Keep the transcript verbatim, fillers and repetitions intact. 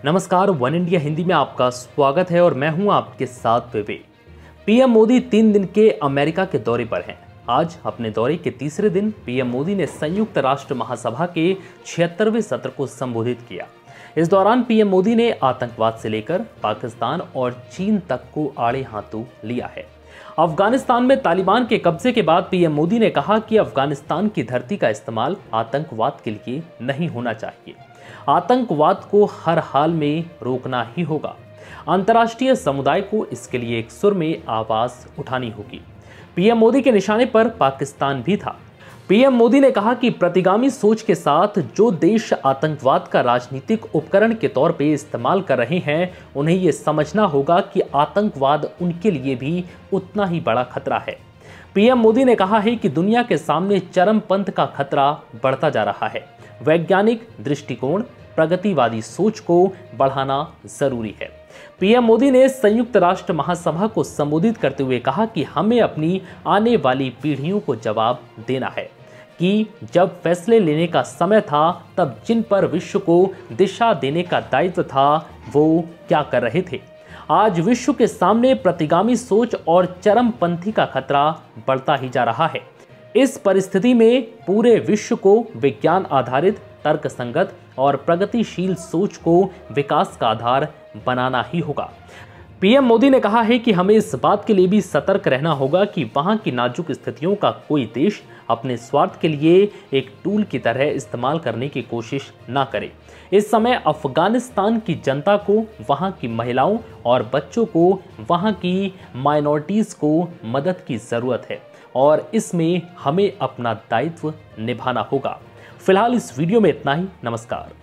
नमस्कार, one India Hindi में आपका स्वागत है और मैं हूं आपके साथ विवेक। पीएम मोदी तीन दिन के अमेरिका के दौरे पर हैं। आज अपने दौरे के तीसरे दिन पीएम मोदी ने संयुक्त राष्ट्र महासभा के छिहत्तरवें सत्र को संबोधित किया। इस दौरान पीएम मोदी ने आतंकवाद से लेकर पाकिस्तान और चीन तक को आड़े हाथों लिया है। अफगानिस्तान में तालिबान के कब्जे के बाद पीएम मोदी ने कहा कि अफगानिस्तान की धरती का इस्तेमाल आतंकवाद के लिए नहीं होना चाहिए। आतंकवाद को हर हाल में रोकना ही होगा। अंतर्राष्ट्रीय समुदाय को इसके लिए एक सुर में आवाज उठानी होगी। पीएम मोदी के निशाने पर पाकिस्तान भी था। पीएम मोदी ने कहा कि प्रतिगामी सोच के साथ जो देश आतंकवाद का राजनीतिक उपकरण के तौर पे इस्तेमाल कर रहे हैं, उन्हें यह समझना होगा कि आतंकवाद उनके लिए भी उतना ही बड़ा खतरा है। पीएम मोदी ने कहा है कि दुनिया के सामने चरमपंथ का खतरा बढ़ता जा रहा है। वैज्ञानिक दृष्टिकोण, प्रगतिवादी सोच को बढ़ाना जरूरी है। पीएम मोदी ने संयुक्त राष्ट्र महासभा को संबोधित करते हुए कहा कि हमें अपनी आने वाली पीढ़ियों को जवाब देना है कि जब फैसले लेने का समय था तब जिन पर विश्व को दिशा देने का दायित्व था वो क्या कर रहे थे। आज विश्व के सामने प्रतिगामी सोच और चरमपंथी का खतरा बढ़ता ही जा रहा है। इस परिस्थिति में पूरे विश्व को विज्ञान आधारित, तर्कसंगत और प्रगतिशील सोच को विकास का आधार बनाना ही होगा। पीएम मोदी ने कहा है कि हमें इस बात के लिए भी सतर्क रहना होगा कि वहां की नाजुक स्थितियों का कोई देश अपने स्वार्थ के लिए एक टूल की तरह इस्तेमाल करने की कोशिश ना करे। इस समय अफगानिस्तान की जनता को, वहां की महिलाओं और बच्चों को, वहां की माइनॉरिटीज को मदद की जरूरत है और इसमें हमें अपना दायित्व निभाना होगा। फिलहाल इस वीडियो में इतना ही। नमस्कार।